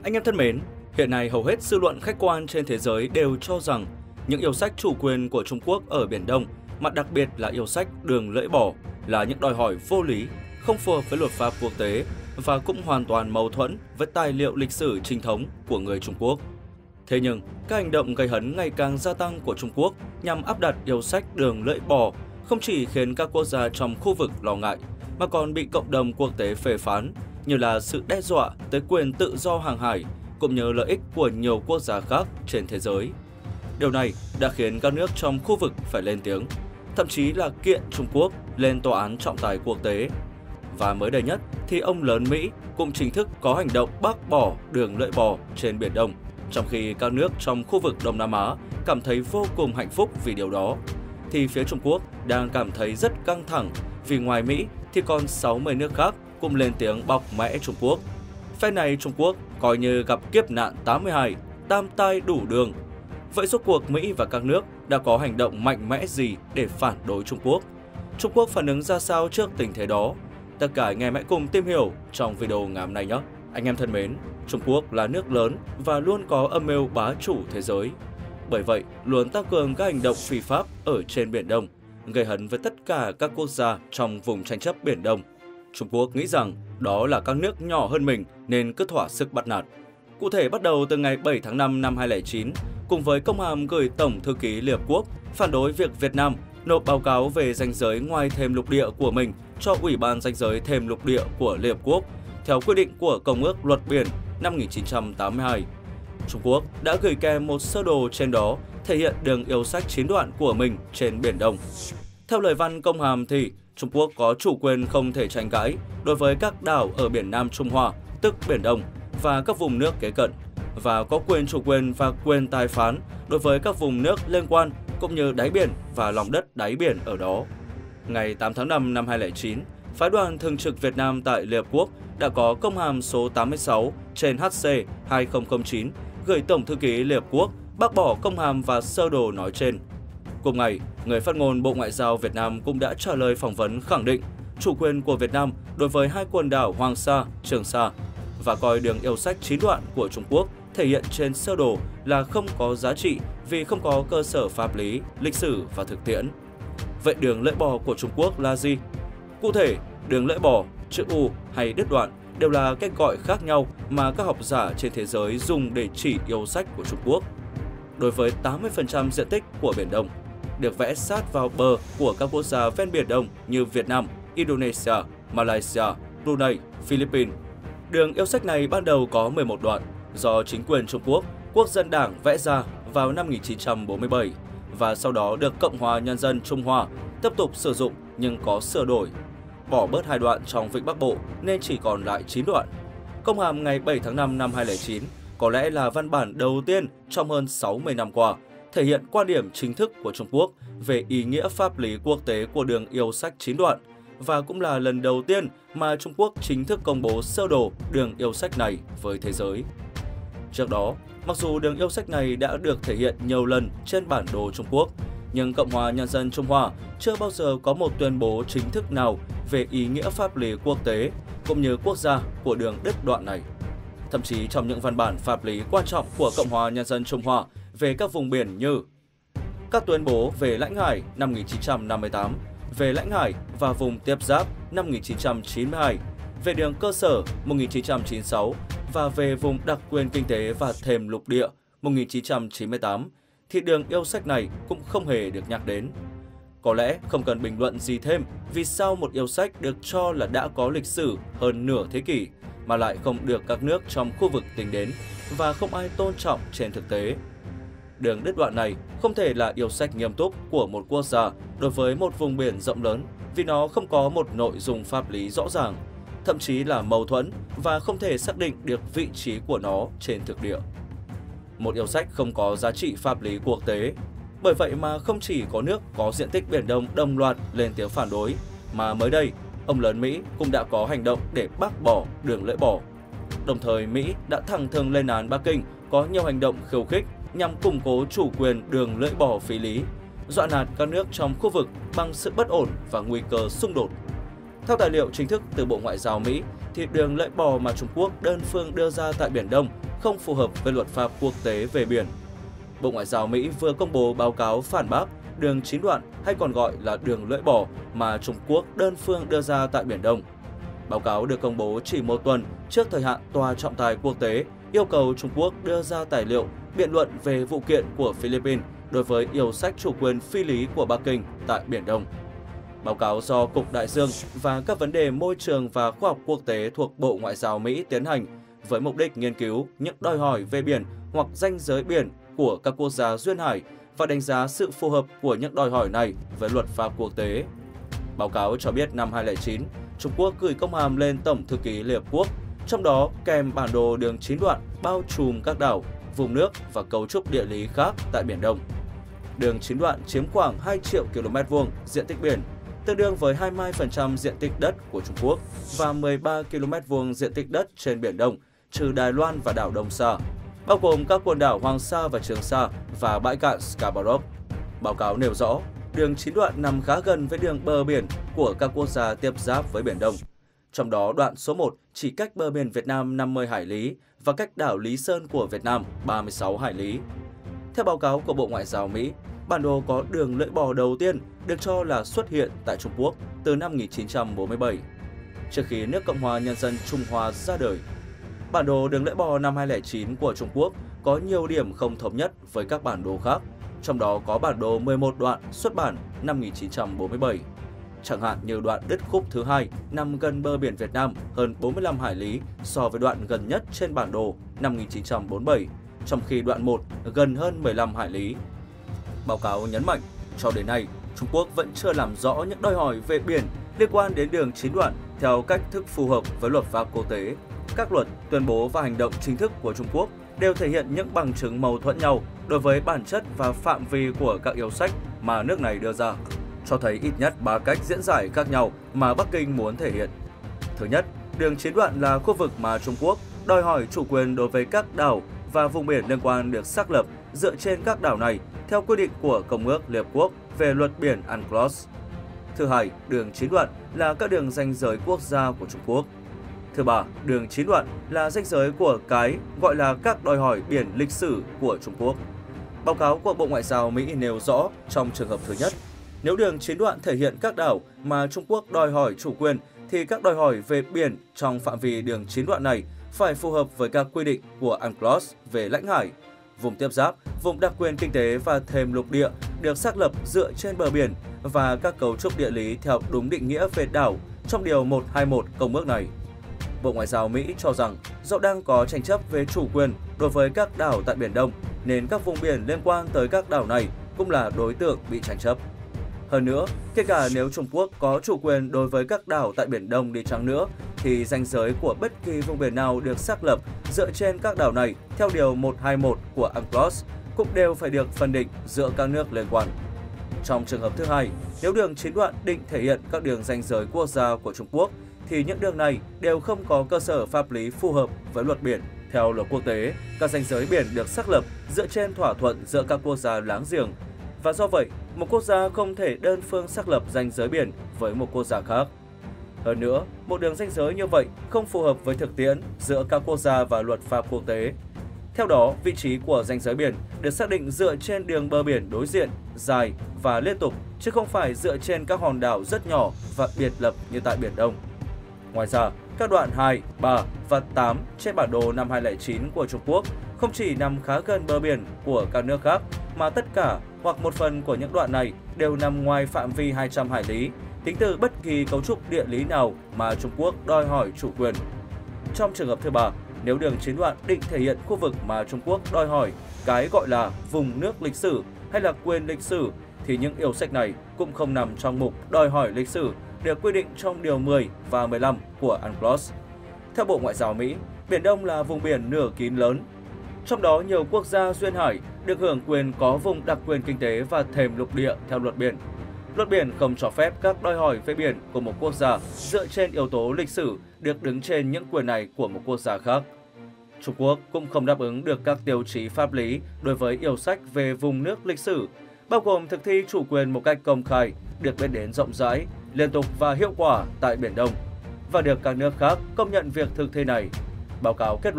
Anh em thân mến, hiện nay hầu hết dư luận khách quan trên thế giới đều cho rằng những yêu sách chủ quyền của Trung Quốc ở Biển Đông, mà đặc biệt là yêu sách đường lưỡi bò, là những đòi hỏi vô lý, không phù hợp với luật pháp quốc tế và cũng hoàn toàn mâu thuẫn với tài liệu lịch sử chính thống của người Trung Quốc. Thế nhưng, các hành động gây hấn ngày càng gia tăng của Trung Quốc nhằm áp đặt yêu sách đường lưỡi bò không chỉ khiến các quốc gia trong khu vực lo ngại, mà còn bị cộng đồng quốc tế phê phán như là sự đe dọa tới quyền tự do hàng hải cũng như lợi ích của nhiều quốc gia khác trên thế giới. Điều này đã khiến các nước trong khu vực phải lên tiếng, thậm chí là kiện Trung Quốc lên tòa án trọng tài quốc tế. Và mới đây nhất thì ông lớn Mỹ cũng chính thức có hành động bác bỏ đường lưỡi bò trên Biển Đông, trong khi các nước trong khu vực Đông Nam Á cảm thấy vô cùng hạnh phúc vì điều đó, thì phía Trung Quốc đang cảm thấy rất căng thẳng vì ngoài Mỹ thì còn 60 nước khác cũng lên tiếng bóc mẽ Trung Quốc. Phe này Trung Quốc coi như gặp kiếp nạn 82, tam tai đủ đường. Vậy rốt cuộc Mỹ và các nước đã có hành động mạnh mẽ gì để phản đối Trung Quốc? Trung Quốc phản ứng ra sao trước tình thế đó? Tất cả anh em hãy cùng tìm hiểu trong video ngày hôm nay nhé. Anh em thân mến, Trung Quốc là nước lớn và luôn có âm mưu bá chủ thế giới. Bởi vậy, luôn tăng cường các hành động phi pháp ở trên Biển Đông, gây hấn với tất cả các quốc gia trong vùng tranh chấp Biển Đông. Trung Quốc nghĩ rằng đó là các nước nhỏ hơn mình nên cứ thỏa sức bắt nạt. Cụ thể, bắt đầu từ ngày 7 tháng 5 năm 2009, cùng với công hàm gửi Tổng thư ký Liên Hợp Quốc phản đối việc Việt Nam nộp báo cáo về ranh giới ngoài thềm lục địa của mình cho Ủy ban ranh giới thềm lục địa của Liên Hợp Quốc theo quy định của Công ước Luật Biển năm 1982. Trung Quốc đã gửi kèm một sơ đồ trên đó thể hiện đường yêu sách chín đoạn của mình trên Biển Đông. Theo lời văn công hàm thì Trung Quốc có chủ quyền không thể tranh cãi đối với các đảo ở biển Nam Trung Hoa, tức Biển Đông, và các vùng nước kế cận, và có quyền chủ quyền và quyền tài phán đối với các vùng nước liên quan cũng như đáy biển và lòng đất đáy biển ở đó. Ngày 8 tháng 5 năm 2009, Phái đoàn Thường trực Việt Nam tại Liên Hợp Quốc đã có công hàm số 86 trên HC 2009 gửi Tổng thư ký Liên Hợp Quốc bác bỏ công hàm và sơ đồ nói trên. Cùng ngày, người phát ngôn Bộ Ngoại giao Việt Nam cũng đã trả lời phỏng vấn khẳng định chủ quyền của Việt Nam đối với hai quần đảo Hoàng Sa, Trường Sa và coi đường yêu sách chín đoạn của Trung Quốc thể hiện trên sơ đồ là không có giá trị vì không có cơ sở pháp lý, lịch sử và thực tiễn. Vậy đường lưỡi bò của Trung Quốc là gì? Cụ thể, đường lưỡi bò, chữ U hay đứt đoạn đều là cách gọi khác nhau mà các học giả trên thế giới dùng để chỉ yêu sách của Trung Quốc. Đối với 80% diện tích của Biển Đông, được vẽ sát vào bờ của các quốc gia ven Biển Đông như Việt Nam, Indonesia, Malaysia, Brunei, Philippines. Đường yêu sách này ban đầu có 11 đoạn do chính quyền Trung Quốc, Quốc dân Đảng vẽ ra vào năm 1947 và sau đó được Cộng hòa Nhân dân Trung Hoa tiếp tục sử dụng nhưng có sửa đổi, bỏ bớt 2 đoạn trong Vịnh Bắc Bộ nên chỉ còn lại 9 đoạn. Công hàm ngày 7 tháng 5 năm 2009 có lẽ là văn bản đầu tiên trong hơn 60 năm qua thể hiện quan điểm chính thức của Trung Quốc về ý nghĩa pháp lý quốc tế của đường yêu sách 9 đoạn, và cũng là lần đầu tiên mà Trung Quốc chính thức công bố sơ đồ đường yêu sách này với thế giới. Trước đó, mặc dù đường yêu sách này đã được thể hiện nhiều lần trên bản đồ Trung Quốc, nhưng Cộng hòa Nhân dân Trung Hoa chưa bao giờ có một tuyên bố chính thức nào về ý nghĩa pháp lý quốc tế cũng như quốc gia của đường đứt đoạn này. Thậm chí trong những văn bản pháp lý quan trọng của Cộng hòa Nhân dân Trung Hoa về các vùng biển như các tuyên bố về lãnh hải năm 1958, về lãnh hải và vùng tiếp giáp năm 1992, về đường cơ sở 1996 và về vùng đặc quyền kinh tế và thềm lục địa 1998, thì đường yêu sách này cũng không hề được nhắc đến. Có lẽ không cần bình luận gì thêm vì sao một yêu sách được cho là đã có lịch sử hơn nửa thế kỷ mà lại không được các nước trong khu vực tính đến và không ai tôn trọng trên thực tế. Đường đứt đoạn này không thể là yêu sách nghiêm túc của một quốc gia đối với một vùng biển rộng lớn vì nó không có một nội dung pháp lý rõ ràng, thậm chí là mâu thuẫn và không thể xác định được vị trí của nó trên thực địa. Một yêu sách không có giá trị pháp lý quốc tế. Bởi vậy mà không chỉ có nước có diện tích Biển Đông đồng loạt lên tiếng phản đối, mà mới đây, ông lớn Mỹ cũng đã có hành động để bác bỏ đường lưỡi bò. Đồng thời, Mỹ đã thẳng thừng lên án Bắc Kinh có nhiều hành động khiêu khích nhằm củng cố chủ quyền đường lưỡi bò phi lý, dọa nạt các nước trong khu vực bằng sự bất ổn và nguy cơ xung đột. Theo tài liệu chính thức từ Bộ Ngoại giao Mỹ, thì đường lưỡi bò mà Trung Quốc đơn phương đưa ra tại Biển Đông không phù hợp với luật pháp quốc tế về biển. Bộ Ngoại giao Mỹ vừa công bố báo cáo phản bác đường 9 đoạn hay còn gọi là đường lưỡi bò mà Trung Quốc đơn phương đưa ra tại Biển Đông. Báo cáo được công bố chỉ một tuần trước thời hạn Tòa trọng tài quốc tế yêu cầu Trung Quốc đưa ra tài liệu biện luận về vụ kiện của Philippines đối với yêu sách chủ quyền phi lý của Bắc Kinh tại Biển Đông. Báo cáo do Cục Đại dương và các vấn đề môi trường và khoa học quốc tế thuộc Bộ Ngoại giao Mỹ tiến hành với mục đích nghiên cứu những đòi hỏi về biển hoặc ranh giới biển của các quốc gia duyên hải và đánh giá sự phù hợp của những đòi hỏi này với luật pháp quốc tế. Báo cáo cho biết năm 2009, Trung Quốc gửi công hàm lên Tổng thư ký Liên Hợp Quốc, trong đó kèm bản đồ đường 9 đoạn bao trùm các đảo, vùng nước và cấu trúc địa lý khác tại Biển Đông. Đường 9 đoạn chiếm khoảng 2 triệu km vuông diện tích biển, tương đương với 22% diện tích đất của Trung Quốc và 13 km vuông diện tích đất trên Biển Đông, trừ Đài Loan và đảo Đông Sa, bao gồm các quần đảo Hoàng Sa và Trường Sa và bãi cạn Scarborough. Báo cáo nêu rõ, đường 9 đoạn nằm khá gần với đường bờ biển của các quốc gia tiếp giáp với Biển Đông. Trong đó đoạn số 1 chỉ cách bờ biển Việt Nam 50 hải lý và cách đảo Lý Sơn của Việt Nam 36 hải lý. Theo báo cáo của Bộ Ngoại giao Mỹ, bản đồ có đường lưỡi bò đầu tiên được cho là xuất hiện tại Trung Quốc từ năm 1947, trước khi nước Cộng hòa Nhân dân Trung Hoa ra đời. Bản đồ đường lưỡi bò năm 2009 của Trung Quốc có nhiều điểm không thống nhất với các bản đồ khác, trong đó có bản đồ 11 đoạn xuất bản năm 1947. Chẳng hạn như đoạn đứt khúc thứ hai nằm gần bờ biển Việt Nam hơn 45 hải lý so với đoạn gần nhất trên bản đồ năm 1947, trong khi đoạn 1 gần hơn 15 hải lý. Báo cáo nhấn mạnh, cho đến nay, Trung Quốc vẫn chưa làm rõ những đòi hỏi về biển liên quan đến đường 9 đoạn theo cách thức phù hợp với luật pháp quốc tế. Các luật, tuyên bố và hành động chính thức của Trung Quốc đều thể hiện những bằng chứng mâu thuẫn nhau đối với bản chất và phạm vi của các yêu sách mà nước này đưa ra, cho thấy ít nhất 3 cách diễn giải khác nhau mà Bắc Kinh muốn thể hiện. Thứ nhất, đường 9 đoạn là khu vực mà Trung Quốc đòi hỏi chủ quyền đối với các đảo và vùng biển liên quan được xác lập dựa trên các đảo này theo quy định của Công ước Liên Hợp Quốc về luật biển UNCLOS. Thứ hai, đường 9 đoạn là các đường ranh giới quốc gia của Trung Quốc. Thứ ba, đường 9 đoạn là ranh giới của cái gọi là các đòi hỏi biển lịch sử của Trung Quốc. Báo cáo của Bộ Ngoại giao Mỹ nêu rõ trong trường hợp thứ nhất, nếu đường 9 đoạn thể hiện các đảo mà Trung Quốc đòi hỏi chủ quyền thì các đòi hỏi về biển trong phạm vi đường 9 đoạn này phải phù hợp với các quy định của UNCLOS về lãnh hải, vùng tiếp giáp, vùng đặc quyền kinh tế và thềm lục địa được xác lập dựa trên bờ biển và các cấu trúc địa lý theo đúng định nghĩa về đảo trong Điều 121 Công ước này. Bộ Ngoại giao Mỹ cho rằng do đang có tranh chấp về chủ quyền đối với các đảo tại Biển Đông nên các vùng biển liên quan tới các đảo này cũng là đối tượng bị tranh chấp. Hơn nữa, kể cả nếu Trung Quốc có chủ quyền đối với các đảo tại Biển Đông đi chăng nữa, thì ranh giới của bất kỳ vùng biển nào được xác lập dựa trên các đảo này theo Điều 121 của UNCLOS cũng đều phải được phân định giữa các nước liên quan. Trong trường hợp thứ hai, nếu đường 9 đoạn định thể hiện các đường ranh giới quốc gia của Trung Quốc, thì những đường này đều không có cơ sở pháp lý phù hợp với luật biển. Theo luật quốc tế, các ranh giới biển được xác lập dựa trên thỏa thuận giữa các quốc gia láng giềng. Và do vậy, một quốc gia không thể đơn phương xác lập ranh giới biển với một quốc gia khác. Hơn nữa, một đường ranh giới như vậy không phù hợp với thực tiễn giữa các quốc gia và luật pháp quốc tế. Theo đó, vị trí của ranh giới biển được xác định dựa trên đường bờ biển đối diện, dài và liên tục, chứ không phải dựa trên các hòn đảo rất nhỏ và biệt lập như tại Biển Đông. Ngoài ra, các đoạn 2, 3 và 8 trên bản đồ năm 2009 của Trung Quốc không chỉ nằm khá gần bờ biển của các nước khác, mà tất cả hoặc một phần của những đoạn này đều nằm ngoài phạm vi 200 hải lý, tính từ bất kỳ cấu trúc địa lý nào mà Trung Quốc đòi hỏi chủ quyền. Trong trường hợp thứ ba, nếu đường 9 đoạn định thể hiện khu vực mà Trung Quốc đòi hỏi cái gọi là vùng nước lịch sử hay là quyền lịch sử, thì những yêu sách này cũng không nằm trong mục đòi hỏi lịch sử được quy định trong Điều 10 và 15 của UNCLOS. Theo Bộ Ngoại giao Mỹ, Biển Đông là vùng biển nửa kín lớn. Trong đó, nhiều quốc gia duyên hải được hưởng quyền có vùng đặc quyền kinh tế và thềm lục địa theo luật biển. Luật biển không cho phép các đòi hỏi về biển của một quốc gia dựa trên yếu tố lịch sử được đứng trên những quyền này của một quốc gia khác. Trung Quốc cũng không đáp ứng được các tiêu chí pháp lý đối với yêu sách về vùng nước lịch sử, bao gồm thực thi chủ quyền một cách công khai, được biết đến rộng rãi, liên tục và hiệu quả tại Biển Đông, và được các nước khác công nhận việc thực thi này. Báo cáo kết luận,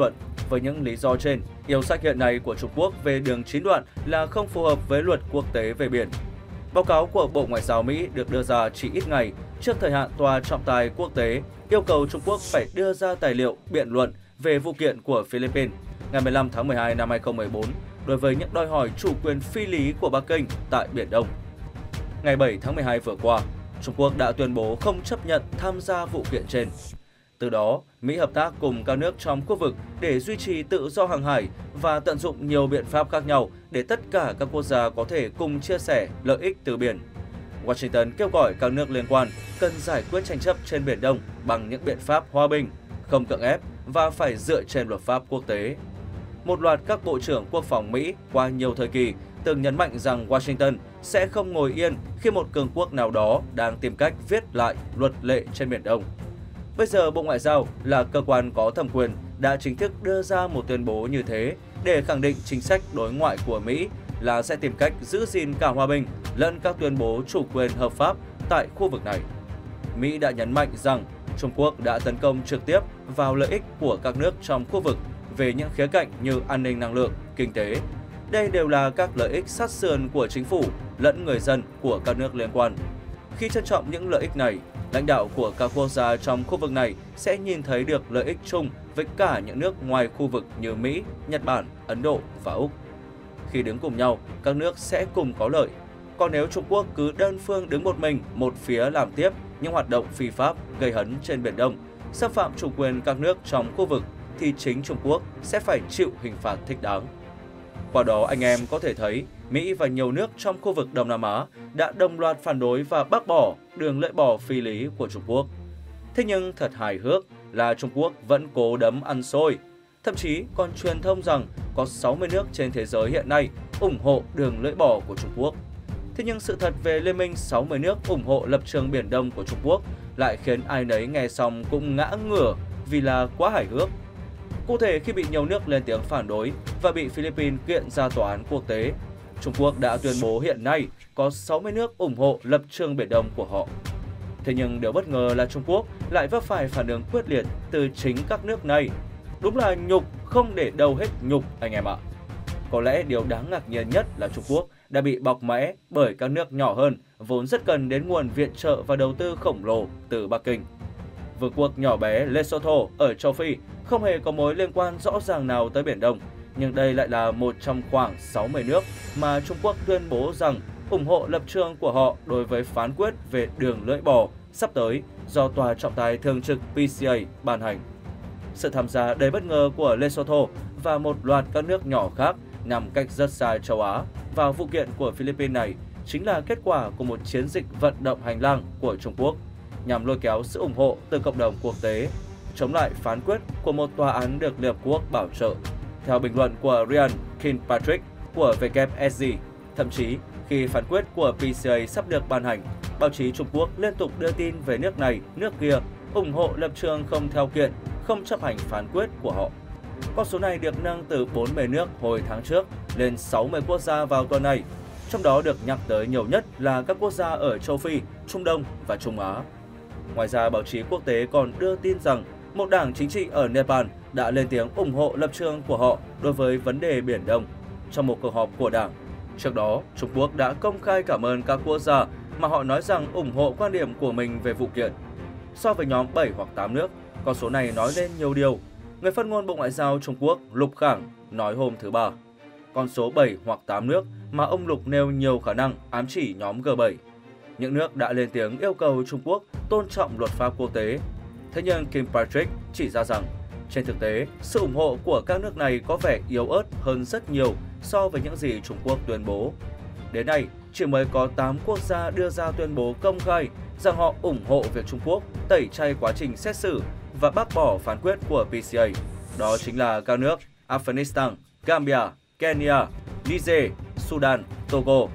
Với những lý do trên, yêu sách hiện nay của Trung Quốc về đường chín đoạn là không phù hợp với luật quốc tế về biển. Báo cáo của Bộ Ngoại giao Mỹ được đưa ra chỉ ít ngày trước thời hạn Tòa trọng tài quốc tế yêu cầu Trung Quốc phải đưa ra tài liệu biện luận về vụ kiện của Philippines ngày 15 tháng 12 năm 2014 đối với những đòi hỏi chủ quyền phi lý của Bắc Kinh tại Biển Đông. Ngày 7 tháng 12 vừa qua, Trung Quốc đã tuyên bố không chấp nhận tham gia vụ kiện trên. Từ đó, Mỹ hợp tác cùng các nước trong khu vực để duy trì tự do hàng hải và tận dụng nhiều biện pháp khác nhau để tất cả các quốc gia có thể cùng chia sẻ lợi ích từ biển. Washington kêu gọi các nước liên quan cần giải quyết tranh chấp trên Biển Đông bằng những biện pháp hòa bình, không cưỡng ép và phải dựa trên luật pháp quốc tế. Một loạt các bộ trưởng quốc phòng Mỹ qua nhiều thời kỳ từng nhấn mạnh rằng Washington sẽ không ngồi yên khi một cường quốc nào đó đang tìm cách viết lại luật lệ trên Biển Đông. Bây giờ Bộ Ngoại giao là cơ quan có thẩm quyền đã chính thức đưa ra một tuyên bố như thế để khẳng định chính sách đối ngoại của Mỹ là sẽ tìm cách giữ gìn cả hòa bình lẫn các tuyên bố chủ quyền hợp pháp tại khu vực này. Mỹ đã nhấn mạnh rằng Trung Quốc đã tấn công trực tiếp vào lợi ích của các nước trong khu vực về những khía cạnh như an ninh năng lượng, kinh tế. Đây đều là các lợi ích sát sườn của chính phủ lẫn người dân của các nước liên quan. Khi trân trọng những lợi ích này, lãnh đạo của các quốc gia trong khu vực này sẽ nhìn thấy được lợi ích chung với cả những nước ngoài khu vực như Mỹ, Nhật Bản, Ấn Độ và Úc. Khi đứng cùng nhau, các nước sẽ cùng có lợi. Còn nếu Trung Quốc cứ đơn phương đứng một mình, một phía làm tiếp những hoạt động phi pháp gây hấn trên Biển Đông, xâm phạm chủ quyền các nước trong khu vực, thì chính Trung Quốc sẽ phải chịu hình phạt thích đáng. Qua đó anh em có thể thấy Mỹ và nhiều nước trong khu vực Đông Nam Á đã đồng loạt phản đối và bác bỏ đường lưỡi bò phi lý của Trung Quốc. Thế nhưng thật hài hước là Trung Quốc vẫn cố đấm ăn xôi. Thậm chí còn truyền thông rằng có 60 nước trên thế giới hiện nay ủng hộ đường lưỡi bò của Trung Quốc. Thế nhưng sự thật về Liên minh 60 nước ủng hộ lập trường Biển Đông của Trung Quốc lại khiến ai nấy nghe xong cũng ngã ngửa vì là quá hài hước. Cụ thể, khi bị nhiều nước lên tiếng phản đối và bị Philippines kiện ra tòa án quốc tế, Trung Quốc đã tuyên bố hiện nay có 60 nước ủng hộ lập trường Biển Đông của họ. Thế nhưng điều bất ngờ là Trung Quốc lại vấp phải phản ứng quyết liệt từ chính các nước này. Đúng là nhục không để đâu hết nhục anh em ạ. Có lẽ điều đáng ngạc nhiên nhất là Trung Quốc đã bị bọc mẽ bởi các nước nhỏ hơn vốn rất cần đến nguồn viện trợ và đầu tư khổng lồ từ Bắc Kinh. Vương quốc nhỏ bé Lesotho ở châu Phi không hề có mối liên quan rõ ràng nào tới Biển Đông, nhưng đây lại là một trong khoảng 60 nước mà Trung Quốc tuyên bố rằng ủng hộ lập trường của họ đối với phán quyết về đường lưỡi bò sắp tới do Tòa trọng tài thường trực PCA ban hành. Sự tham gia đầy bất ngờ của Lesotho và một loạt các nước nhỏ khác nằm cách rất xa châu Á vào vụ kiện của Philippines này chính là kết quả của một chiến dịch vận động hành lang của Trung Quốc nhằm lôi kéo sự ủng hộ từ cộng đồng quốc tế, chống lại phán quyết của một tòa án được Liên Hợp Quốc bảo trợ. Theo bình luận của Ryan Kilpatrick của WSG, thậm chí khi phán quyết của PCA sắp được ban hành, báo chí Trung Quốc liên tục đưa tin về nước này, nước kia ủng hộ lập trường không theo kiện, không chấp hành phán quyết của họ. Con số này được nâng từ 40 nước hồi tháng trước lên 60 quốc gia vào tuần này, trong đó được nhắc tới nhiều nhất là các quốc gia ở châu Phi, Trung Đông và Trung Á. Ngoài ra, báo chí quốc tế còn đưa tin rằng một đảng chính trị ở Nepal đã lên tiếng ủng hộ lập trường của họ đối với vấn đề Biển Đông trong một cuộc họp của đảng. Trước đó, Trung Quốc đã công khai cảm ơn các quốc gia mà họ nói rằng ủng hộ quan điểm của mình về vụ kiện. So với nhóm 7 hoặc 8 nước, con số này nói lên nhiều điều. Người phát ngôn Bộ Ngoại giao Trung Quốc Lục Khảng nói hôm thứ Ba, con số 7 hoặc 8 nước mà ông Lục nêu nhiều khả năng ám chỉ nhóm G7. Những nước đã lên tiếng yêu cầu Trung Quốc tôn trọng luật pháp quốc tế. Thế nhưng Kilpatrick chỉ ra rằng, trên thực tế, sự ủng hộ của các nước này có vẻ yếu ớt hơn rất nhiều so với những gì Trung Quốc tuyên bố. Đến nay, chỉ mới có 8 quốc gia đưa ra tuyên bố công khai rằng họ ủng hộ việc Trung Quốc tẩy chay quá trình xét xử và bác bỏ phán quyết của PCA. Đó chính là các nước Afghanistan, Gambia, Kenya, Niger, Sudan, Togo,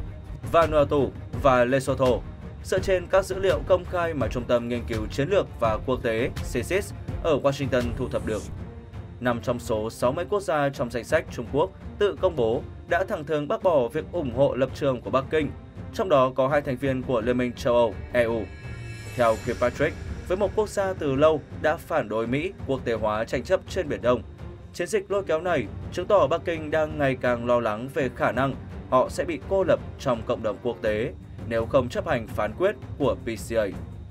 Vanuatu và Lesotho. Dựa trên các dữ liệu công khai mà Trung tâm Nghiên cứu Chiến lược và Quốc tế CSIS ở Washington thu thập được, 5 trong số 60 quốc gia trong danh sách Trung Quốc tự công bố đã thẳng thừng bác bỏ việc ủng hộ lập trường của Bắc Kinh, trong đó có 2 thành viên của Liên minh châu Âu EU. Theo Kilpatrick, với một quốc gia từ lâu đã phản đối Mỹ quốc tế hóa tranh chấp trên Biển Đông, Chiến dịch lôi kéo này chứng tỏ Bắc Kinh đang ngày càng lo lắng về khả năng họ sẽ bị cô lập trong cộng đồng quốc tế nếu không chấp hành phán quyết của PCA.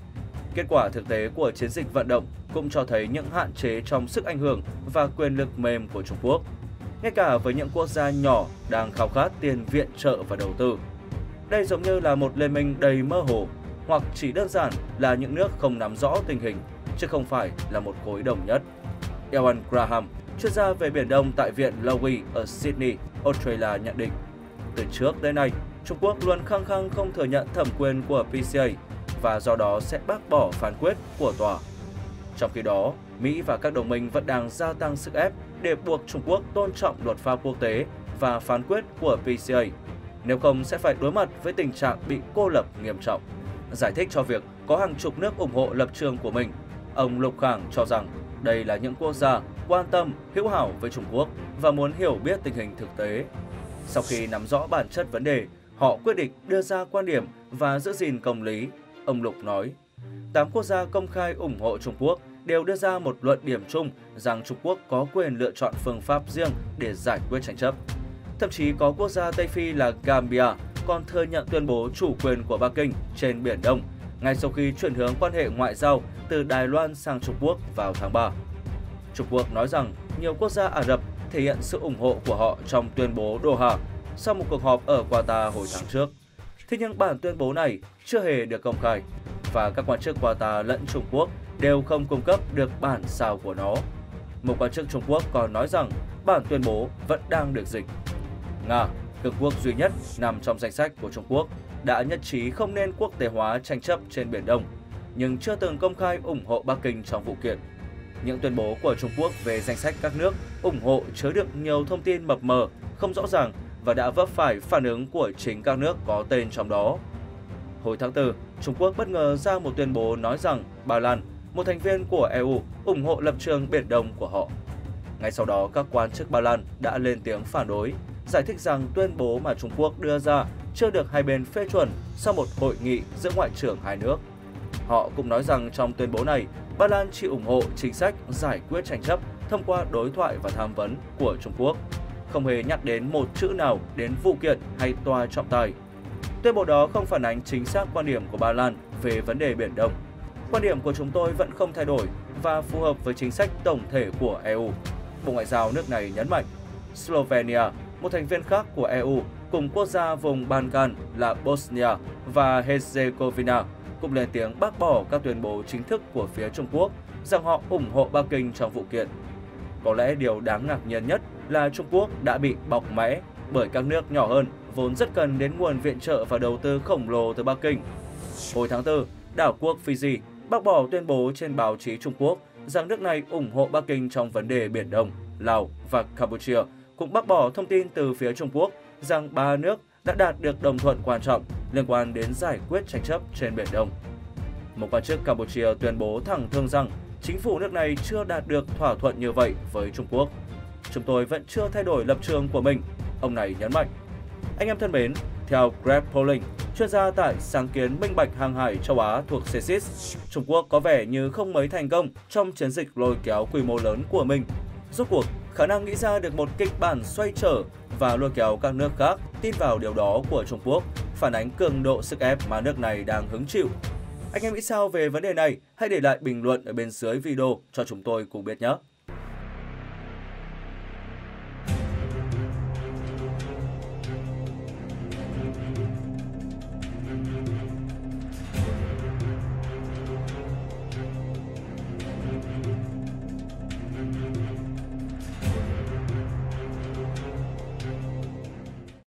Kết quả thực tế của chiến dịch vận động cũng cho thấy những hạn chế trong sức ảnh hưởng và quyền lực mềm của Trung Quốc, ngay cả với những quốc gia nhỏ đang khao khát tiền viện trợ và đầu tư. Đây giống như là một liên minh đầy mơ hồ, hoặc chỉ đơn giản là những nước không nắm rõ tình hình, chứ không phải là một khối đồng nhất. Ewan Graham, chuyên gia về Biển Đông tại Viện Lowy ở Sydney, Australia nhận định, từ trước đến nay, Trung Quốc luôn khăng khăng không thừa nhận thẩm quyền của PCA và do đó sẽ bác bỏ phán quyết của tòa. Trong khi đó, Mỹ và các đồng minh vẫn đang gia tăng sức ép để buộc Trung Quốc tôn trọng luật pháp quốc tế và phán quyết của PCA, nếu không sẽ phải đối mặt với tình trạng bị cô lập nghiêm trọng. Giải thích cho việc có hàng chục nước ủng hộ lập trường của mình, ông Lục Khang cho rằng đây là những quốc gia quan tâm, hữu hảo với Trung Quốc và muốn hiểu biết tình hình thực tế. Sau khi nắm rõ bản chất vấn đề, họ quyết định đưa ra quan điểm và giữ gìn công lý. Ông Lục nói, 8 quốc gia công khai ủng hộ Trung Quốc đều đưa ra một luận điểm chung rằng Trung Quốc có quyền lựa chọn phương pháp riêng để giải quyết tranh chấp. Thậm chí có quốc gia Tây Phi là Gambia còn thừa nhận tuyên bố chủ quyền của Bắc Kinh trên Biển Đông, ngay sau khi chuyển hướng quan hệ ngoại giao từ Đài Loan sang Trung Quốc vào tháng 3. Trung Quốc nói rằng nhiều quốc gia Ả Rập thể hiện sự ủng hộ của họ trong tuyên bố Doha sau một cuộc họp ở Qatar hồi tháng trước. Thế nhưng bản tuyên bố này chưa hề được công khai và các quan chức Qatar lẫn Trung Quốc đều không cung cấp được bản sao của nó. Một quan chức Trung Quốc còn nói rằng bản tuyên bố vẫn đang được dịch. Nga, cường quốc duy nhất nằm trong danh sách của Trung Quốc, đã nhất trí không nên quốc tế hóa tranh chấp trên Biển Đông, nhưng chưa từng công khai ủng hộ Bắc Kinh trong vụ kiện. Những tuyên bố của Trung Quốc về danh sách các nước ủng hộ chứa đựng nhiều thông tin mập mờ, không rõ ràng và đã vấp phải phản ứng của chính các nước có tên trong đó. Hồi tháng 4, Trung Quốc bất ngờ ra một tuyên bố nói rằng Ba Lan, một thành viên của EU, ủng hộ lập trường Biển Đông của họ. Ngay sau đó, các quan chức Ba Lan đã lên tiếng phản đối, giải thích rằng tuyên bố mà Trung Quốc đưa ra chưa được hai bên phê chuẩn sau một hội nghị giữa ngoại trưởng hai nước. Họ cũng nói rằng trong tuyên bố này, Ba Lan chỉ ủng hộ chính sách giải quyết tranh chấp thông qua đối thoại và tham vấn của Trung Quốc, không hề nhắc đến một chữ nào đến vụ kiện hay tòa trọng tài. Tuyên bố đó không phản ánh chính xác quan điểm của Ba Lan về vấn đề Biển Đông. Quan điểm của chúng tôi vẫn không thay đổi và phù hợp với chính sách tổng thể của EU, Bộ Ngoại giao nước này nhấn mạnh. Slovenia, một thành viên khác của EU, cùng quốc gia vùng Balkan là Bosnia và Herzegovina, cũng lên tiếng bác bỏ các tuyên bố chính thức của phía Trung Quốc rằng họ ủng hộ Bắc Kinh trong vụ kiện. Có lẽ điều đáng ngạc nhiên nhất là Trung Quốc đã bị bọc mẽ bởi các nước nhỏ hơn vốn rất cần đến nguồn viện trợ và đầu tư khổng lồ từ Bắc Kinh. Hồi tháng 4, đảo quốc Fiji bác bỏ tuyên bố trên báo chí Trung Quốc rằng nước này ủng hộ Bắc Kinh trong vấn đề Biển Đông. Lào và Campuchia cũng bác bỏ thông tin từ phía Trung Quốc rằng ba nước đã đạt được đồng thuận quan trọng liên quan đến giải quyết tranh chấp trên Biển Đông. Một quan chức Campuchia tuyên bố thẳng thừng rằng chính phủ nước này chưa đạt được thỏa thuận như vậy với Trung Quốc. Chúng tôi vẫn chưa thay đổi lập trường của mình, ông này nhấn mạnh. Anh em thân mến, theo Greg Polling, chuyên gia tại sáng kiến minh bạch hàng hải châu Á thuộc CSIS, Trung Quốc có vẻ như không mấy thành công trong chiến dịch lôi kéo quy mô lớn của mình. Rốt cuộc, khả năng nghĩ ra được một kịch bản xoay trở và lôi kéo các nước khác tin vào điều đó của Trung Quốc phản ánh cường độ sức ép mà nước này đang hứng chịu. Anh em nghĩ sao về vấn đề này? Hãy để lại bình luận ở bên dưới video cho chúng tôi cùng biết nhé!